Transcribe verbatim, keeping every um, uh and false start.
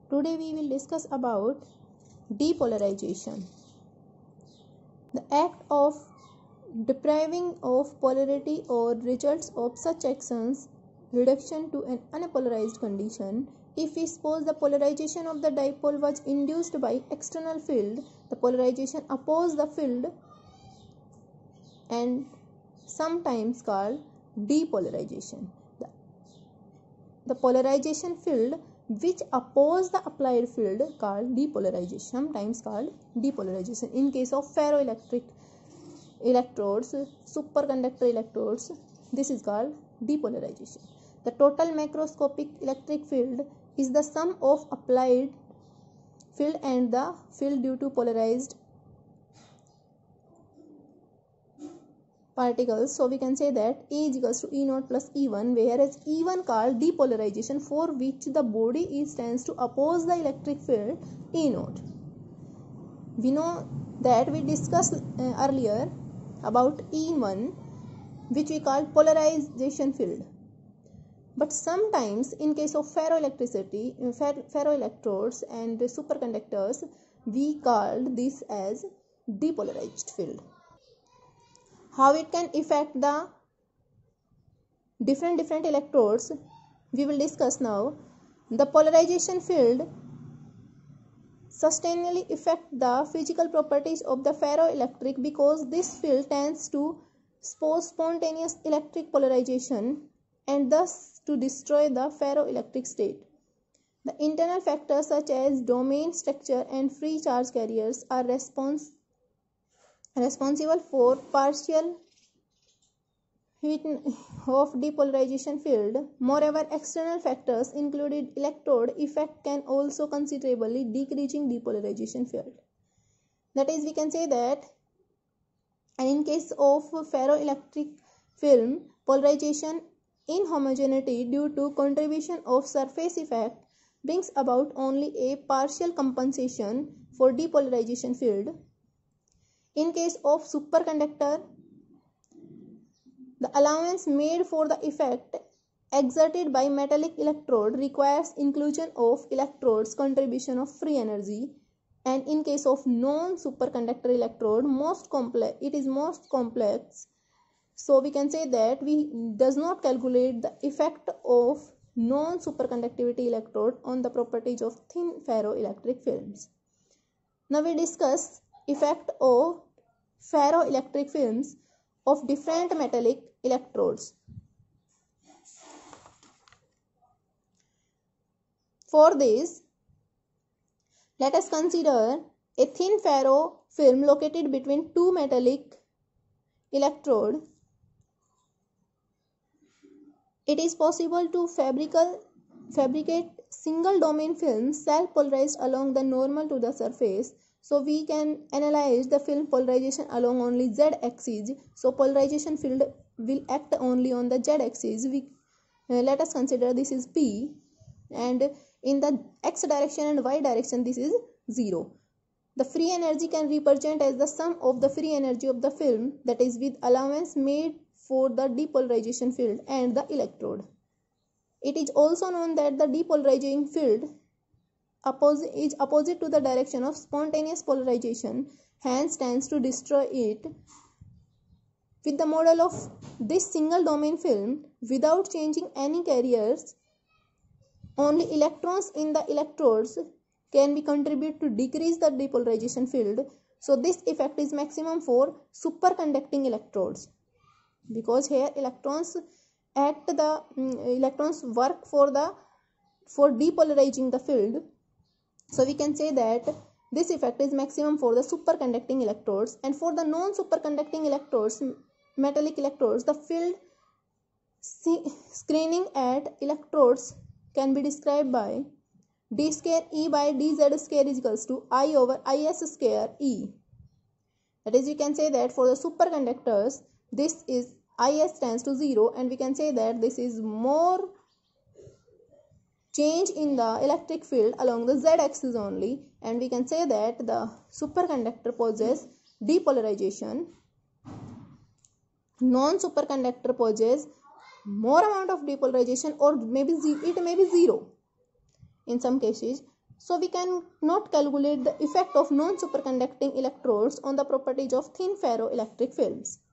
Today we will discuss about depolarization. The act of depriving of polarity or results of such actions reduction to an unpolarized condition. If we suppose the polarization of the dipole was induced by external field, the polarization oppose the field and sometimes called depolarization. The, the polarization field which oppose the applied field called depolarization, sometimes called depolarization. In case of ferroelectric electrodes, superconductor electrodes, this is called depolarization. The total macroscopic electric field is the sum of applied field and the field due to polarized particles. So we can say that A is equals to E naught plus E one, whereas E one called depolarization, for which the body is tends to oppose the electric field E naught. We know that we discussed uh, earlier about E one, which we call polarization field. But sometimes in case of ferroelectricity, fer ferroelectrodes and superconductors, we called this as depolarized field. How it can affect the different different electrodes we will discuss now. The polarization field sustainably affect the physical properties of the ferroelectric because this field tends to expose spontaneous electric polarization and thus to destroy the ferroelectric state. The internal factors such as domain structure and free charge carriers are respons responsible for partial heat of depolarization field. Moreover, external factors included electrode effect can also considerably decreasing depolarization field. That is, we can say that, and in case of ferroelectric film, polarization inhomogeneity due to contribution of surface effect brings about only a partial compensation for depolarization field. In case of superconductor, the allowance made for the effect exerted by metallic electrode requires inclusion of electrode's contribution of free energy, and in case of non-superconductor electrode, most complex it is most complex. So we can say that we does not calculate the effect of non-superconductivity electrode on the properties of thin ferroelectric films. Now we discuss effect of ferroelectric films of different metallic electrodes. For this, let us consider a thin ferro film located between two metallic electrodes. It is possible to fabricate, fabricate single domain films self-polarized along the normal to the surface. So we can analyze the film polarization along only z-axis. So polarization field will act only on the z-axis. We uh, let us consider this is P, and in the x direction and y direction this is zero. The free energy can represent as the sum of the free energy of the film, that is with allowance made for the depolarization field and the electrode. It is also known that the depolarizing field Opposite, is opposite to the direction of spontaneous polarization, hence tends to destroy it. With the model of this single domain film, without changing any carriers, only electrons in the electrodes can be contribute to decrease the depolarization field. So this effect is maximum for superconducting electrodes, because here electrons act the um, electrons work for the for depolarizing the field. So we can say that this effect is maximum for the superconducting electrodes, and for the non-superconducting electrodes, metallic electrodes, the field screening at electrodes can be described by d square E by dz square is equals to I over Is square E. That is, we can say that for the superconductors, this is Is tends to zero, and we can say that this is more change in the electric field along the z-axis only, and we can say that the superconductor possesses depolarization, non-superconductor possesses more amount of depolarization, or maybe it may be zero in some cases. So we can not calculate the effect of non-superconducting electrodes on the properties of thin ferroelectric films.